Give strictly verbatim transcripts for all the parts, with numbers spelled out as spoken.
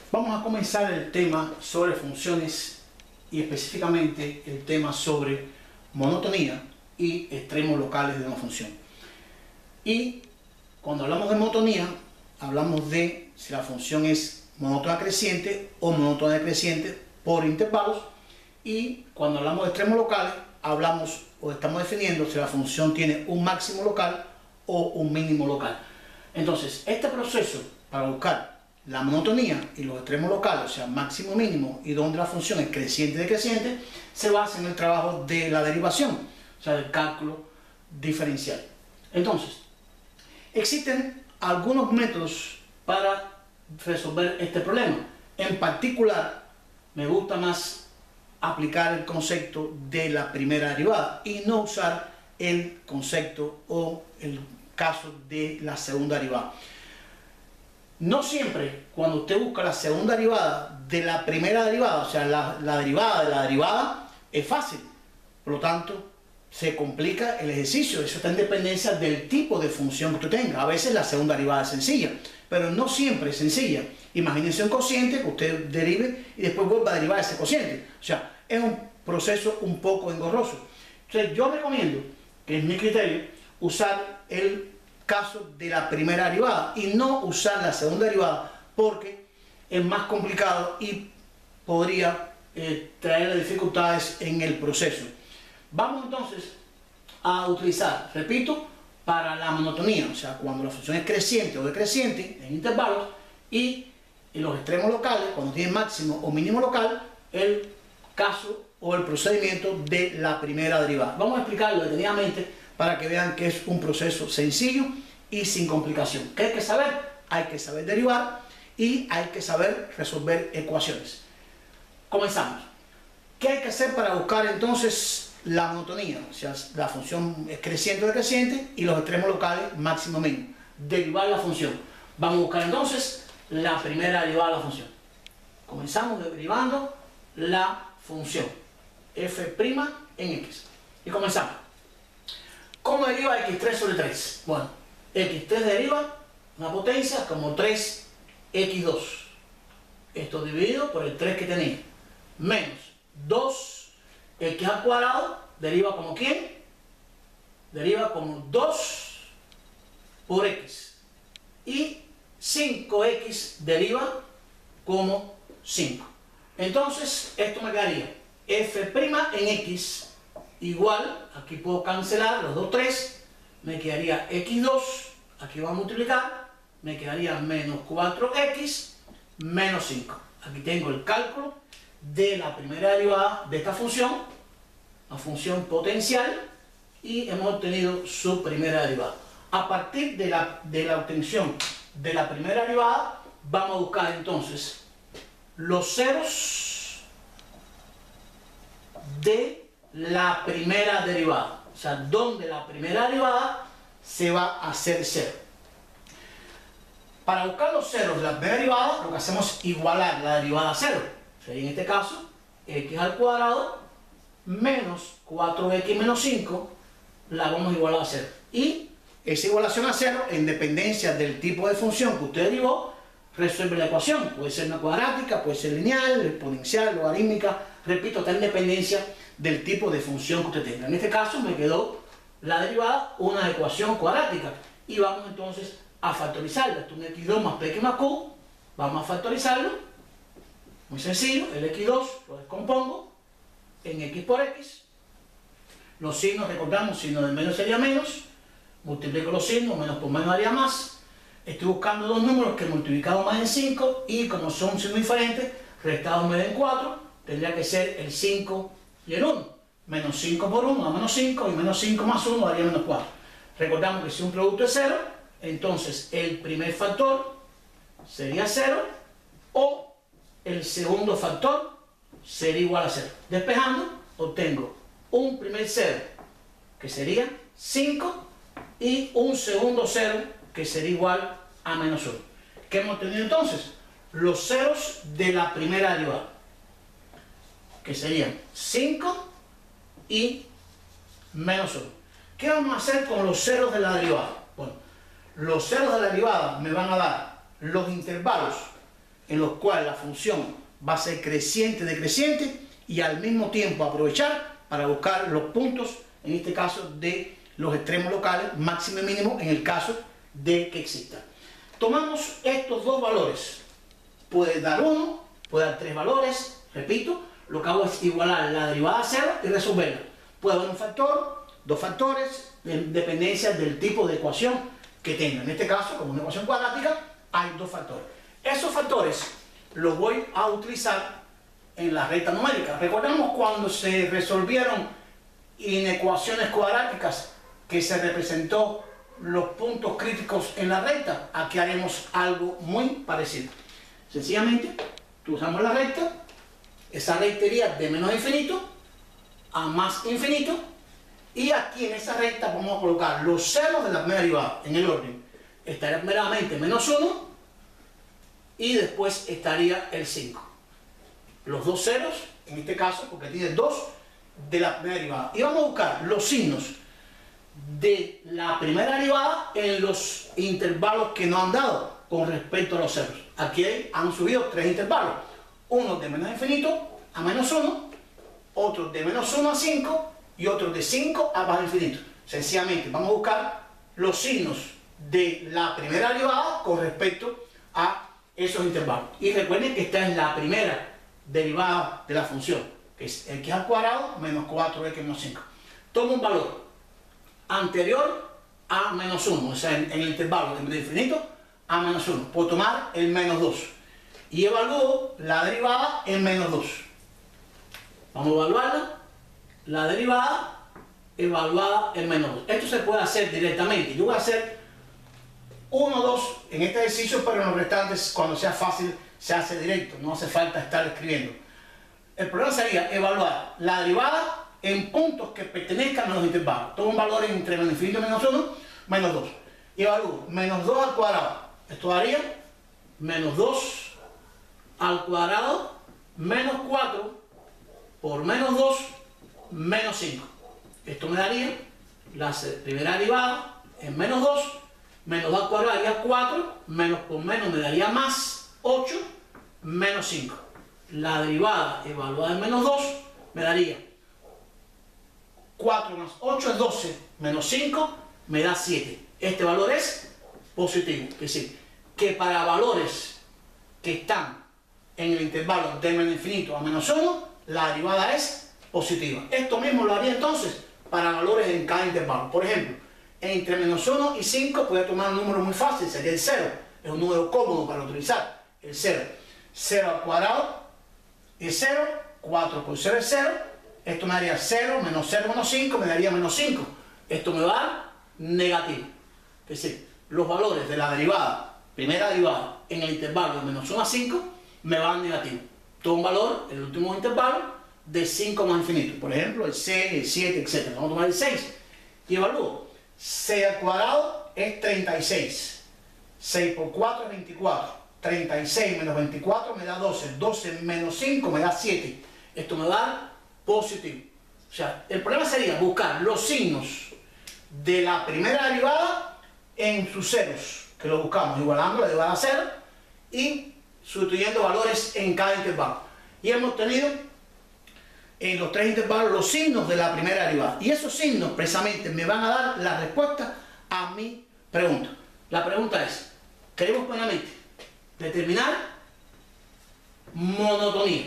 Vamos a comenzar el tema sobre funciones y específicamente el tema sobre monotonía y extremos locales de una función. Y cuando hablamos de monotonía, hablamos de si la función es monótona creciente o monótona decreciente por intervalos, y cuando hablamos de extremos locales, hablamos o estamos definiendo si la función tiene un máximo local o un mínimo local. Entonces, este proceso para buscar la monotonía y los extremos locales, o sea, máximo mínimo, y donde la función es creciente y decreciente, se basa en el trabajo de la derivación, o sea, del cálculo diferencial. Entonces, existen algunos métodos para resolver este problema. En particular, me gusta más aplicar el concepto de la primera derivada y no usar el concepto o el caso de la segunda derivada. No siempre cuando usted busca la segunda derivada de la primera derivada, o sea, la, la derivada de la derivada, es fácil. Por lo tanto, se complica el ejercicio. Eso está en dependencia del tipo de función que usted tenga. A veces la segunda derivada es sencilla, pero no siempre es sencilla. Imagínense un cociente que usted derive y después vuelva a derivar ese cociente. O sea, es un proceso un poco engorroso. Entonces, yo recomiendo, que es mi criterio, usar el caso de la primera derivada y no usar la segunda derivada, porque es más complicado y podría eh, traer dificultades en el proceso. Vamos entonces a utilizar, repito, para la monotonía, o sea, cuando la función es creciente o decreciente en intervalos, y en los extremos locales, cuando tiene máximo o mínimo local, el caso o el procedimiento de la primera derivada. Vamos a explicarlo detenidamente para que vean que es un proceso sencillo y sin complicación. ¿Qué hay que saber? Hay que saber derivar y hay que saber resolver ecuaciones. Comenzamos. ¿Qué hay que hacer para buscar entonces la monotonía? O sea, la función es creciente o decreciente y los extremos locales máximo o mínimo. Derivar la función. Vamos a buscar entonces la primera derivada de la función. Comenzamos derivando la función f' en x. Y comenzamos. ¿Cómo deriva equis tres sobre tres? Bueno, equis tres deriva una potencia como tres equis dos. Esto dividido por el tres que tenía. Menos dos x al cuadrado deriva como ¿quién? Deriva como dos por x. Y cinco equis deriva como cinco. Entonces, esto me quedaría f' en x igual, aquí puedo cancelar los dos tres, me quedaría equis dos, aquí vamos a multiplicar, me quedaría menos cuatro equis menos cinco. Aquí tengo el cálculo de la primera derivada de esta función, la función potencial, y hemos obtenido su primera derivada. A partir de la, de la obtención de la primera derivada, vamos a buscar entonces los ceros de la primera derivada, o sea, donde la primera derivada se va a hacer cero. Para buscar los ceros de la primera derivada, lo que hacemos es igualar la derivada a cero. Sería en este caso x al cuadrado menos cuatro equis menos cinco, la vamos a igualar a cero. Y esa igualación a cero, en dependencia del tipo de función que usted derivó, resuelve la ecuación. Puede ser una cuadrática, puede ser lineal, exponencial, logarítmica. Repito, está en dependencia del tipo de función que usted tenga. En este caso me quedó la derivada una ecuación cuadrática y vamos entonces a factorizarla. Esto es un equis dos más px más q, vamos a factorizarlo, muy sencillo. El equis dos lo descompongo en x por x, los signos, recordamos, signo del medio sería menos, multiplico los signos, menos por menos haría más. Estoy buscando dos números que multiplicados más en cinco, y como son signos diferentes, restados me den cuatro, tendría que ser el cinco y el uno. Menos cinco por uno da menos cinco, y menos cinco más uno daría menos cuatro. Recordamos que si un producto es cero, entonces el primer factor sería cero, o el segundo factor sería igual a cero. Despejando, obtengo un primer cero, que sería cinco, y un segundo cero, que sería igual a menos uno. ¿Qué hemos tenido entonces? Los ceros de la primera derivada, que serían cinco y menos uno. ¿Qué vamos a hacer con los ceros de la derivada? Bueno, los ceros de la derivada me van a dar los intervalos en los cuales la función va a ser creciente decreciente y al mismo tiempo aprovechar para buscar los puntos, en este caso de los extremos locales, máximo y mínimo, en el caso de que exista. Tomamos estos dos valores, puede dar uno, puede dar tres valores, repito, lo que hago es igualar la derivada a cero y resolverla. Puede haber un factor, dos factores, en dependencia del tipo de ecuación que tenga. En este caso, como una ecuación cuadrática, hay dos factores. Esos factores los voy a utilizar en la recta numérica. Recordamos cuando se resolvieron en ecuaciones cuadráticas que se representó los puntos críticos en la recta. Aquí haremos algo muy parecido. Sencillamente, usamos la recta, esa recta iría de menos infinito a más infinito, y aquí en esa recta vamos a colocar los ceros de la primera derivada en el orden. Estaría primeramente menos uno y después estaría el cinco. Los dos ceros, en este caso, porque tiene dos de la primera derivada. Y vamos a buscar los signos de la primera derivada en los intervalos que nos han dado con respecto a los ceros. Aquí han subido tres intervalos. Uno de menos infinito a menos uno, otro de menos uno a cinco y otro de cinco a más infinito. Sencillamente vamos a buscar los signos de la primera derivada con respecto a esos intervalos. Y recuerden que esta es la primera derivada de la función, que es x al cuadrado menos cuatro x menos cinco. Tomo un valor anterior a menos uno, o sea, en, en el intervalo de menos infinito a menos uno. Puedo tomar el menos dos y evalúo la derivada en menos dos. Vamos a evaluarla, la derivada evaluada en menos dos. Esto se puede hacer directamente. Yo voy a hacer uno, dos en este ejercicio, pero en los restantes, cuando sea fácil, se hace directo. No hace falta estar escribiendo. El problema sería evaluar la derivada en puntos que pertenezcan a los intervalos. Tomo un valor entre menos infinito y menos uno, menos dos. Y evalúo menos dos al cuadrado. Esto daría menos dos al cuadrado menos cuatro por menos dos menos cinco. Esto me daría la primera derivada en menos dos, menos dos al cuadrado daría cuatro, menos por menos me daría más ocho, menos cinco. La derivada evaluada en menos dos me daría cuatro más ocho es doce, menos cinco me da siete. Este valor es positivo, es decir, que para valores que están en el intervalo de menos infinito a menos uno, la derivada es positiva. Esto mismo lo haría entonces para valores en cada intervalo. Por ejemplo, entre menos uno y cinco puede tomar un número muy fácil, sería el cero. Es un número cómodo para utilizar, el cero. cero al cuadrado es cero, cuatro por cero es cero. Esto me daría cero, menos cero, menos cinco, me daría menos cinco. Esto me va a dar negativo. Es decir, los valores de la derivada, primera derivada, en el intervalo de menos uno a cinco, me van negativo. Todo un valor, el último intervalo, de cinco más infinito. Por ejemplo, el seis, el siete, etcétera. Vamos a tomar el seis. Y evalúo. seis al cuadrado es treinta y seis. seis por cuatro es veinticuatro. treinta y seis menos veinticuatro me da doce. doce menos cinco me da siete. Esto me va a dar positivo. O sea, el problema sería buscar los signos de la primera derivada en sus ceros, que lo buscamos igualando la derivada a cero y sustituyendo valores en cada intervalo. Y hemos tenido en los tres intervalos los signos de la primera derivada. Y esos signos precisamente me van a dar la respuesta a mi pregunta. La pregunta es, queremos plenamente determinar monotonía.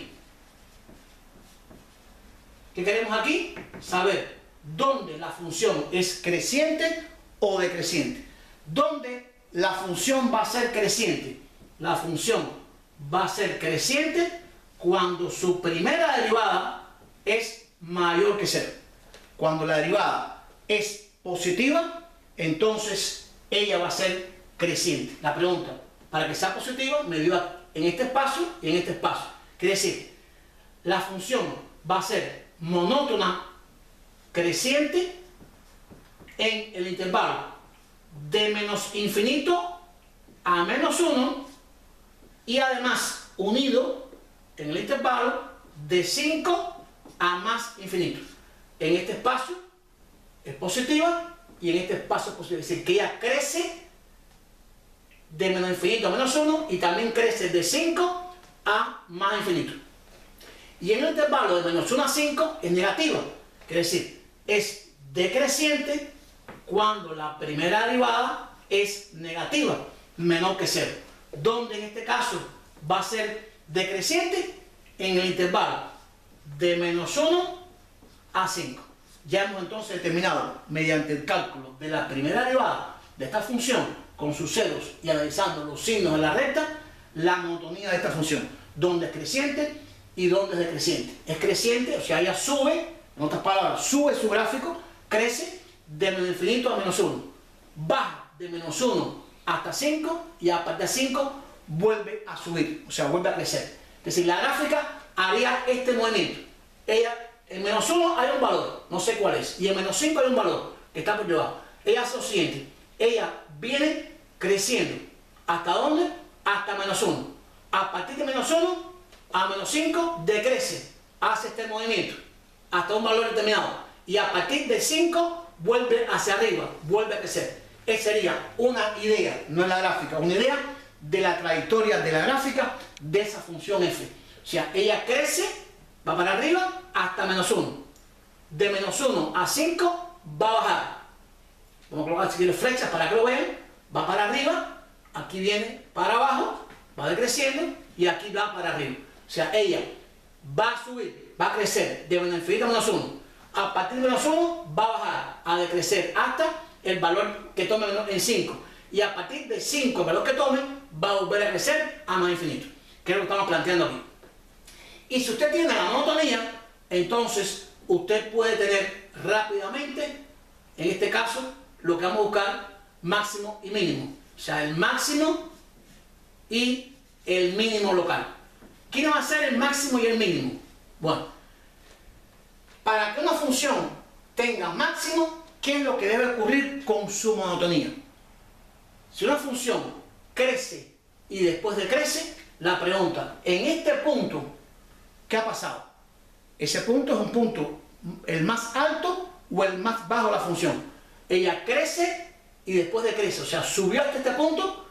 ¿Qué queremos aquí? Saber dónde la función es creciente o decreciente. ¿Dónde la función va a ser creciente? La función va a ser creciente cuando su primera derivada es mayor que cero. Cuando la derivada es positiva, entonces ella va a ser creciente. La pregunta, para que sea positiva, me dio en este espacio y en este espacio. Quiere decir, la función va a ser monótona creciente en el intervalo de menos infinito a menos uno y además unido en el intervalo de cinco a más infinito. En este espacio es positiva y en este espacio es positiva. Es decir, que ella crece de menos infinito a menos uno y también crece de cinco a más infinito. Y en el intervalo de menos uno a cinco es negativa, quiere decir, es decreciente cuando la primera derivada es negativa, menor que cero. Donde en este caso va a ser decreciente en el intervalo de menos uno a cinco. Ya hemos entonces determinado mediante el cálculo de la primera derivada de esta función con sus ceros y analizando los signos de la recta, la monotonía de esta función, donde es creciente y donde es decreciente. Es creciente, o sea, ella sube, en otras palabras, sube su gráfico, crece de menos infinito a menos uno, baja de menos uno hasta cinco y a partir de cinco vuelve a subir, o sea, vuelve a crecer. Es decir, la gráfica haría este movimiento. Ella, en menos uno hay un valor, no sé cuál es, y en menos cinco hay un valor que está por debajo. Ella hace lo siguiente, ella viene creciendo. ¿Hasta dónde? Hasta menos uno. A partir de menos uno a menos cinco decrece, hace este movimiento hasta un valor determinado. Y a partir de cinco vuelve hacia arriba, vuelve a crecer. Esa sería una idea, no es la gráfica, una idea de la trayectoria de la gráfica de esa función f. O sea, ella crece, va para arriba hasta menos uno. De menos uno a cinco va a bajar. Vamos a colocar si quieren flechas para que lo vean. Va para arriba, aquí viene para abajo, va decreciendo y aquí va para arriba. O sea, ella va a subir, va a crecer de menos infinito a menos uno. A partir de menos uno va a bajar, a decrecer hasta el valor que tome en cinco. Y a partir de cinco, el valor que tome, va a volver a crecer a más infinito. Que es lo que estamos planteando aquí. Y si usted tiene la monotonía, entonces usted puede tener rápidamente, en este caso, lo que vamos a buscar, máximo y mínimo. O sea, el máximo y el mínimo local. ¿Quién va a ser el máximo y el mínimo? Bueno, para que una función tenga máximo, ¿qué es lo que debe ocurrir con su monotonía? Si una función crece y después decrece, la pregunta, en este punto, ¿qué ha pasado? Ese punto es un punto, el más alto o el más bajo de la función. Ella crece y después decrece, o sea, subió hasta este punto,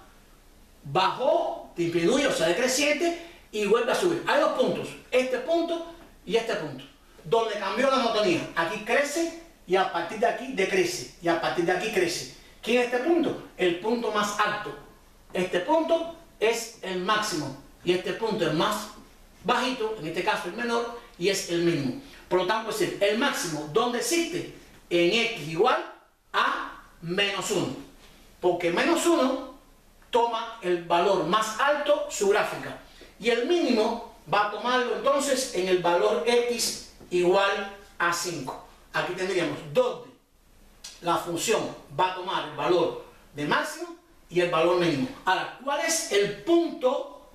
bajó, disminuye, o sea, decreciente, y vuelve a subir. Hay dos puntos, este punto y este punto, donde cambió la monotonía. Aquí crece y a partir de aquí decrece, y a partir de aquí crece. ¿Quién es este punto? El punto más alto. Este punto es el máximo y este punto es más bajito, en este caso el menor, y es el mínimo. Por lo tanto, es decir, el máximo, ¿dónde existe? En x igual a menos uno. Porque menos uno toma el valor más alto, su gráfica. Y el mínimo va a tomarlo entonces en el valor x igual a cinco. Aquí tendríamos donde la función va a tomar el valor de máximo y el valor mínimo. Ahora, ¿cuál es el punto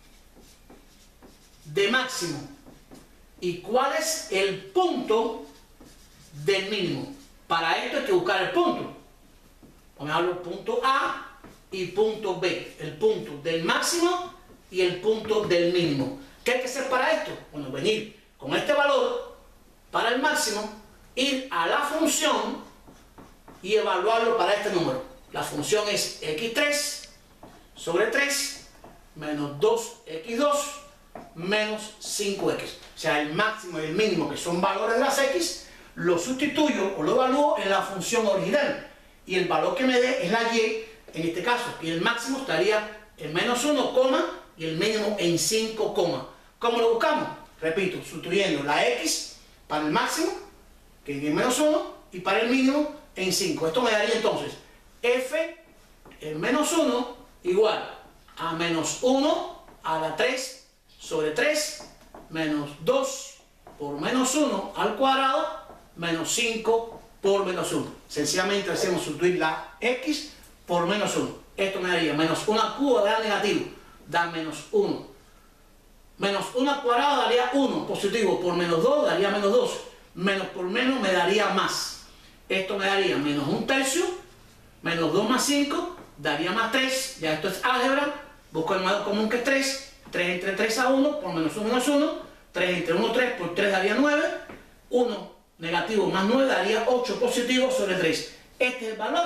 de máximo? ¿Y cuál es el punto del mínimo? Para esto hay que buscar el punto. Vamos a hablar punto A y punto B. El punto del máximo y el punto del mínimo. ¿Qué hay que hacer para esto? Bueno, venir con este valor para el máximo, ir a la función y evaluarlo para este número. La función es equis tres sobre tres menos dos equis dos menos cinco equis. O sea, el máximo y el mínimo, que son valores de las x, lo sustituyo o lo evalúo en la función original. Y el valor que me dé es la y, en este caso. Y el máximo estaría en menos uno, y el mínimo en cinco, ¿cómo lo buscamos? Repito, sustituyendo la x para el máximo, que es en menos uno, y para el mínimo en cinco. Esto me daría entonces f en menos uno igual a menos uno a la tres sobre tres menos dos por menos uno al cuadrado menos cinco por menos uno. Sencillamente hacemos sustituir la x por menos uno. Esto me daría menos uno al cubo, da negativo, da menos uno. Menos uno al cuadrado daría uno, positivo, por menos dos daría menos dos. Menos por menos me daría más. Esto me daría menos un tercio, menos dos más cinco, daría más tres. Ya esto es álgebra, busco el mayor común que es tres. tres entre tres a uno, por menos uno menos uno. tres entre uno, tres, por tres daría nueve. uno negativo más nueve daría ocho positivo sobre tres. Este es el valor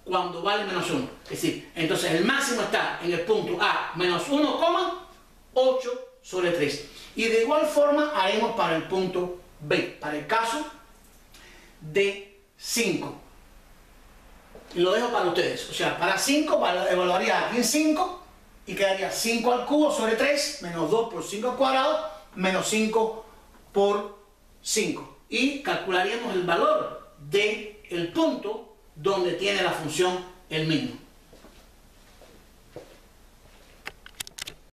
cuando vale menos uno. Es decir, entonces el máximo está en el punto A menos uno coma ocho sobre tres. Y de igual forma haremos para el punto B, para el caso de cinco. Y lo dejo para ustedes. O sea, para cinco, evaluaría aquí en cinco y quedaría cinco al cubo sobre tres, menos dos por cinco al cuadrado, menos cinco por cinco. Y calcularíamos el valor del punto donde tiene la función el mínimo.